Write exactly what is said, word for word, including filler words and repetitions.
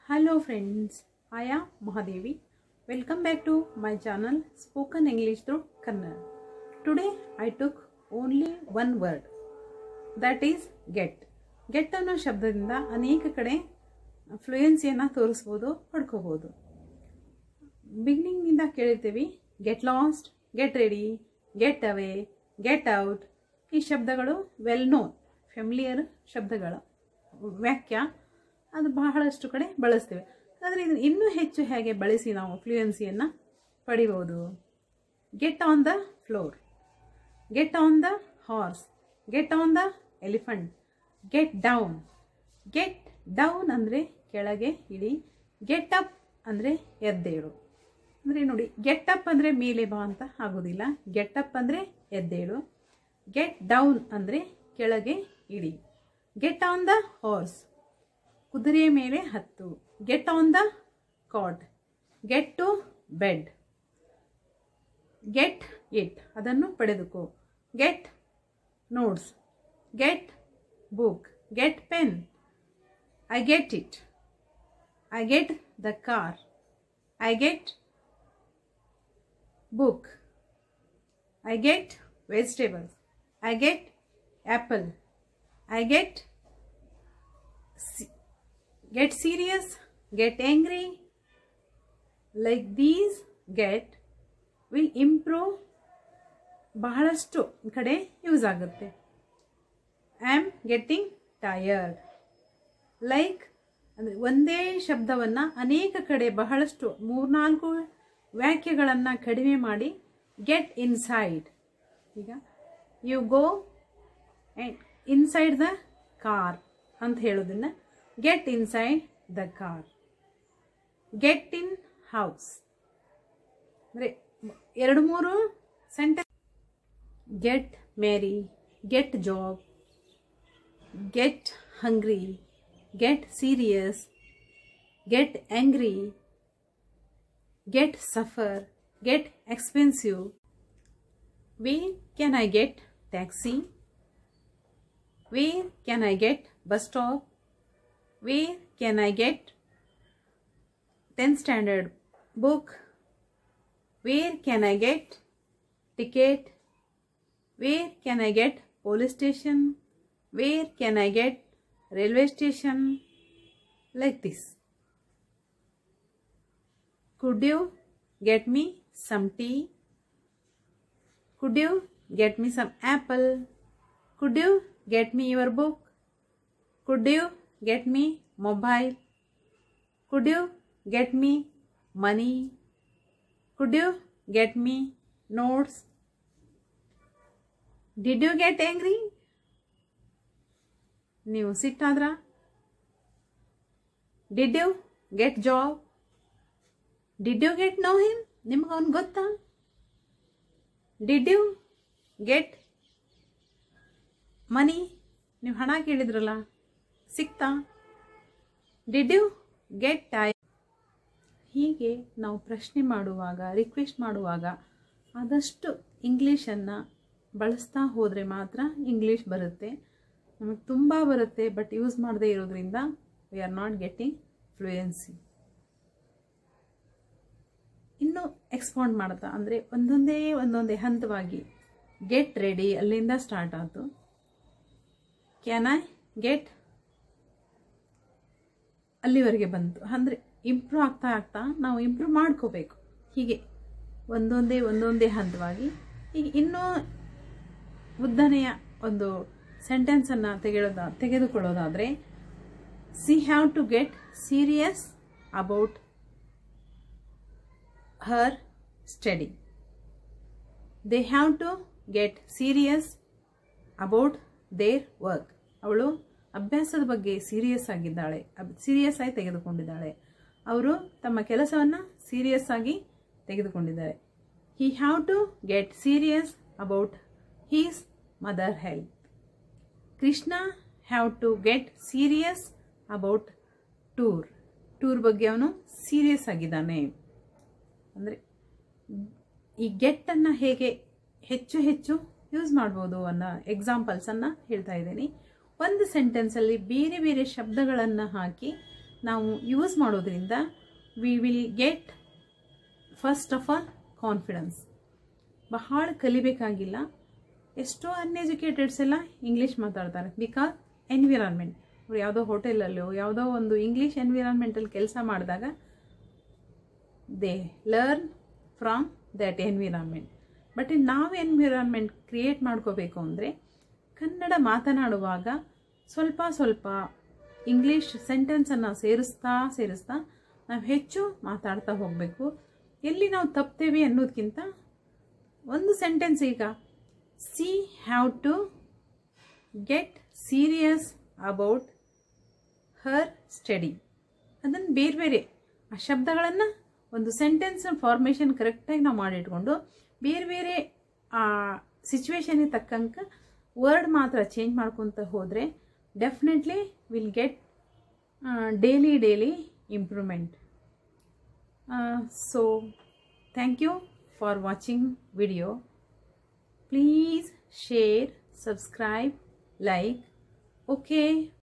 Hello friends, I am Mahadevi. Welcome back to my channel Spoken English through Kannada. Today I took only one word, that is get. Get ಅನ್ನೋ ಶಬ್ದದಿಂದ ಅನೇಕ ಕಡೆ ಫ್ಲೂಯೆನ್ಸಿಯನ್ನು ತೋರಿಸಬಹುದು, ಪಡ್ಕೋಬಹುದು. Beginning ನಿಂದ ಕೇಳಿರ್ತೀವಿ get lost, get ready, get away, get out. ಈ ಶಬ್ದಗಳು ವೆಲ್ ನೋನ್ ಫ್ಯಾಮಿಲಿಯರ್ ಶಬ್ದಗಳ ವ್ಯಾಖ್ಯ, ಅದು ಬಹಳಷ್ಟು ಕಡೆ ಬಳಸ್ತೇವೆ. ಆದರೆ ಇದು ಇನ್ನೂ ಹೆಚ್ಚು ಹೇಗೆ ಬಳಸಿ ನಾವು ಫ್ಲೂಯೆನ್ಸಿಯನ್ನು ಪಡಿಬಹುದು. Get on the floor, get on the horse, get on the elephant, get down. Get down ಅಂದರೆ ಕೆಳಗೆ ಇಳಿ, ಗೆಟ್ ಅಪ್ ಅಂದರೆ ಎದ್ದೇಳು. ಅಂದರೆ ನೋಡಿ, ಗೆಟ್ ಅಪ್ ಅಂದರೆ ಮೇಲೆ ಬಾ ಅಂತ ಆಗೋದಿಲ್ಲ, ಗೆಟ್ ಅಪ್ ಅಂದರೆ ಎದ್ದೇಳು. ಗೆಟ್ ಡೌನ್ ಅಂದರೆ ಕೆಳಗೆ ಇಳಿ. ಗೆಟ್ ಆನ್ ದ ಹಾರ್ಸ್, ಕುದುರೆಯ ಮೇಲೆ ಹತ್ತು. Get on the cot, get to bed. Get it, ಅದನ್ನು ಪಡೆದುಕೋ. Get notes, get book, get pen. I get it, I get the car, I get book, I get vegetables, I get apple, I get get serious, get angry. Like these get will improve ಬಹಳಷ್ಟು ಕಡೆ use ಆಗುತ್ತೆ. I am getting tired. Like ಅಂದರೆ ಒಂದೇ ಶಬ್ದವನ್ನು ಅನೇಕ ಕಡೆ ಬಹಳಷ್ಟು ಮೂರ್ನಾಲ್ಕು ವ್ಯಾಖ್ಯೆಗಳನ್ನು ಕಡಿಮೆ ಮಾಡಿ ಗೆಟ್ ಇನ್ಸೈಡ್. ಈಗ you go inside the car ಅಂತ ಹೇಳೋದನ್ನ get inside the car. Get in house ಅಂದರೆ ಎರಡು ಮೂರು sentence. Get marry, get job, get hungry, get serious, get angry, get suffer, get expensive. Where can I get taxi? Where can I get bus stop? Where can I get tenth standard book? Where can I get ticket? Where can I get police station? Where can I get railway station? Like this. Could you get me some tea? Could you get me some apple? Could you get me your book? Could you get me mobile? Could you get me money? Could you get me notes? Did you get angry? ನೀವು ಸಿಟ್ಟಾದ್ರ? Did you get job? Did you get know him? ನಿಮ್ಗೆ ಅವನು ಗೊತ್ತಾ? Did you get money? ನೀವು ಹಣ ಕೇಳಿದ್ರಲ್ಲ, ಸಿಕ್ತಾ? Did you get time? ಹೀಗೆ ನಾವು ಪ್ರಶ್ನೆ ಮಾಡುವಾಗ, ರಿಕ್ವೆಸ್ಟ್ ಮಾಡುವಾಗ ಆದಷ್ಟು ಇಂಗ್ಲೀಷನ್ನು ಬಳಸ್ತಾ ಹೋದರೆ ಮಾತ್ರ ಇಂಗ್ಲೀಷ್ ಬರುತ್ತೆ. ನಮಗೆ ತುಂಬ ಬರುತ್ತೆ, ಬಟ್ ಯೂಸ್ ಮಾಡದೇ ಇರೋದ್ರಿಂದ we are not getting fluency. ಇನ್ನು ಎಕ್ಸ್ಪಾಂಡ್ ಮಾಡ್ತಾ ಅಂದರೆ ಒಂದೊಂದೇ ಒಂದೊಂದೇ ಹಂತವಾಗಿ ಗೆಟ್ ರೆಡಿ ಅಲ್ಲಿಂದ ಸ್ಟಾರ್ಟ್ ಆಯಿತು. ಕ್ಯಾನ್ ಐ ಗೆಟ್ ಅಲ್ಲಿವರೆಗೆ ಬಂತು. ಅಂದರೆ ಇಂಪ್ರೂವ್ ಆಗ್ತಾ ಆಗ್ತಾ ನಾವು ಇಂಪ್ರೂವ್ ಮಾಡ್ಕೋಬೇಕು. ಹೀಗೆ ಒಂದೊಂದೇ ಒಂದೊಂದೇ ಹಂತವಾಗಿ ಈಗ ಇನ್ನೂ ಉದ್ದನೆಯ ಒಂದು ಸೆಂಟೆನ್ಸನ್ನು ತೆಗೆಯೋದ ತೆಗೆದುಕೊಳ್ಳೋದಾದರೆ she have to get serious about her study. They have to get serious about their work. ಅವಳು ಅಭ್ಯಾಸದ ಬಗ್ಗೆ ಸೀರಿಯಸ್ ಆಗಿದ್ದಾಳೆ, ಸೀರಿಯಸ್ ಆಗಿ ತೆಗೆದುಕೊಂಡಿದ್ದಾಳೆ. ಅವರು ತಮ್ಮ ಕೆಲಸವನ್ನು ಸೀರಿಯಸ್ ಆಗಿ ತೆಗೆದುಕೊಂಡಿದ್ದಾರೆ. He have to get serious about his mother health. Krishna have to get serious about tour. Tour ಬಗ್ಗೆ ಅವನು ಸೀರಿಯಸ್ ಆಗಿದ್ದಾನೆ. ಅಂದರೆ ಈ ಗೆಟ್ಟನ್ನು ಹೇಗೆ ಹೆಚ್ಚು ಹೆಚ್ಚು ಯೂಸ್ ಮಾಡ್ಬೋದು ಅನ್ನೋ ಎಕ್ಸಾಂಪಲ್ಸನ್ನು ಹೇಳ್ತಾ ಇದ್ದೀನಿ. ಒಂದು ಸೆಂಟೆನ್ಸಲ್ಲಿ ಬೇರೆ ಬೇರೆ ಶಬ್ದಗಳನ್ನು ಹಾಕಿ ನಾವು ಯೂಸ್ ಮಾಡೋದ್ರಿಂದ we will get first of all confidence. ಬಹಳ ಕಲಿಬೇಕಾಗಿಲ್ಲ. ಎಷ್ಟೋ ಅನ್ಎಜುಕೇಟೆಡ್ಸ್ ಎಲ್ಲ ಇಂಗ್ಲೀಷ್ ಮಾತಾಡ್ತಾರೆ ಬಿಕಾಸ್ ಎನ್ವಿರಾನ್ಮೆಂಟ್. ಅವ್ರು ಯಾವುದೋ ಹೋಟೆಲಲ್ಲೋ ಯಾವುದೋ ಒಂದು ಇಂಗ್ಲೀಷ್ ಎನ್ವಿರಾನ್ಮೆಂಟಲ್ಲಿ ಕೆಲಸ ಮಾಡಿದಾಗ they learn from that environment. But ನಾವು ಎನ್ವಿರಾನ್ಮೆಂಟ್ ಕ್ರಿಯೇಟ್ ಮಾಡ್ಕೋಬೇಕು ಅಂದರೆ ಕನ್ನಡ ಮಾತನಾಡುವಾಗ ಸ್ವಲ್ಪ ಸ್ವಲ್ಪ ಇಂಗ್ಲೀಷ್ ಸೆಂಟೆನ್ಸನ್ನು ಸೇರಿಸ್ತಾ ಸೇರಿಸ್ತಾ ನಾವು ಹೆಚ್ಚು ಮಾತಾಡ್ತಾ ಹೋಗಬೇಕು. ಎಲ್ಲಿ ನಾವು ತಪ್ತೇವೆ ಅನ್ನೋದಕ್ಕಿಂತ ಒಂದು ಸೆಂಟೆನ್ಸ್, ಈಗ she have to get serious about her study, ಅದನ್ನು ಬೇರೆ ಬೇರೆ ಆ ಶಬ್ದಗಳನ್ನು ಒಂದು ಸೆಂಟೆನ್ಸ್ ಫಾರ್ಮೇಷನ್ ಕರೆಕ್ಟಾಗಿ ನಾವು ಮಾಡಿಟ್ಕೊಂಡು ಬೇರೆ ಬೇರೆ ಆ ಸಿಚುವೇಶನ್ಗೆ ತಕ್ಕಂಗೆ ವರ್ಡ್ ಮಾತ್ರ ಚೇಂಜ್ ಮಾಡ್ಕೊತ ಹೋದರೆ definitely will get daily daily improvement. So thank you for watching video. Please share, subscribe, like. Okay.